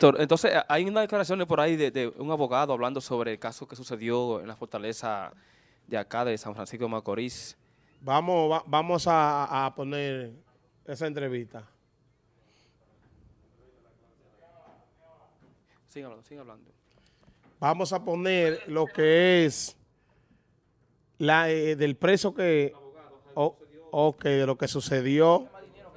Héctor, entonces hay unas declaraciones por ahí de un abogado hablando sobre el caso que sucedió en la fortaleza de acá de San Francisco de Macorís. Vamos a poner esa entrevista. Sigue hablando, sigue hablando. Vamos a poner lo que es del preso que... ok, de lo que sucedió.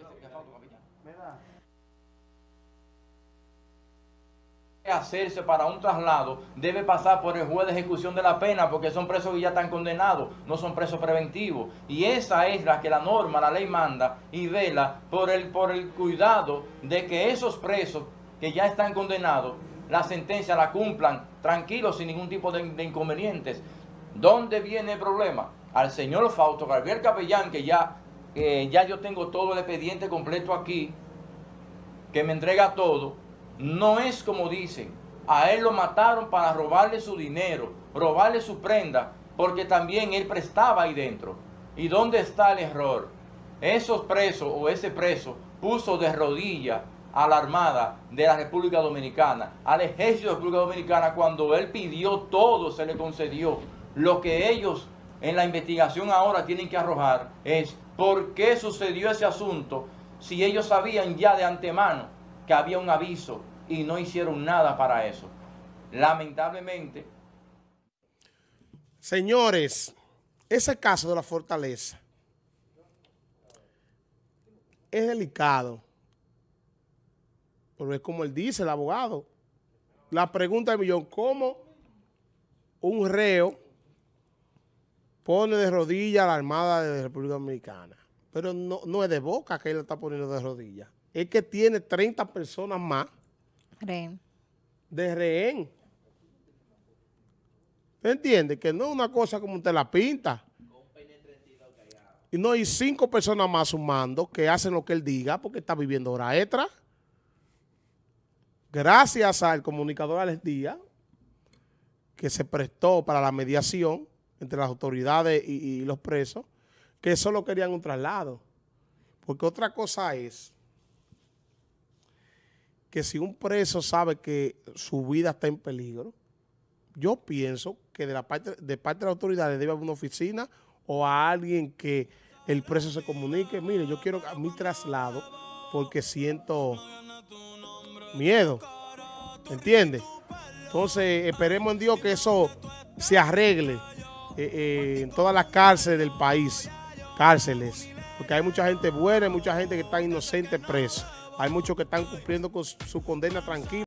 Hacerse para un traslado debe pasar por el juez de ejecución de la pena, porque son presos que ya están condenados, no son presos preventivos, y esa es la que la norma, la ley manda y vela por el cuidado de que esos presos que ya están condenados, la sentencia la cumplan tranquilos, sin ningún tipo de inconvenientes. ¿Dónde viene el problema? Al señor Fausto Gabriel Capellán, que ya yo tengo todo el expediente completo aquí, que me entrega todo. No es como dicen, a él lo mataron para robarle su dinero, robarle su prenda, porque también él prestaba ahí dentro. ¿Y dónde está el error? Esos presos o ese preso puso de rodillas a la Armada de la República Dominicana, al Ejército de la República Dominicana, cuando él pidió todo, se le concedió. Lo que ellos en la investigación ahora tienen que arrojar es por qué sucedió ese asunto, si ellos sabían ya de antemano que había un aviso y no hicieron nada para eso. Lamentablemente. Señores, ese caso de la fortaleza es delicado. Pero es como él dice, el abogado. La pregunta del millón, ¿cómo un reo pone de rodillas a la Armada de la República Dominicana? Pero no es de boca que él lo está poniendo de rodillas. Es que tiene 30 personas más de rehén. ¿Me entiende? Que no es una cosa como usted la pinta. Y no hay 5 personas más sumando que hacen lo que él diga porque está viviendo hora extra. Gracias al comunicador Alex Díaz, que se prestó para la mediación entre las autoridades y los presos, que solo querían un traslado. Porque otra cosa es que si un preso sabe que su vida está en peligro, yo pienso que de parte de las autoridades debe haber una oficina o a alguien que el preso se comunique, mire, yo quiero mi traslado porque siento miedo, ¿entiendes? Entonces esperemos en Dios que eso se arregle en todas las cárceles del país, porque hay mucha gente buena, hay mucha gente que está inocente presa. Hay muchos que están cumpliendo con su condena tranquila.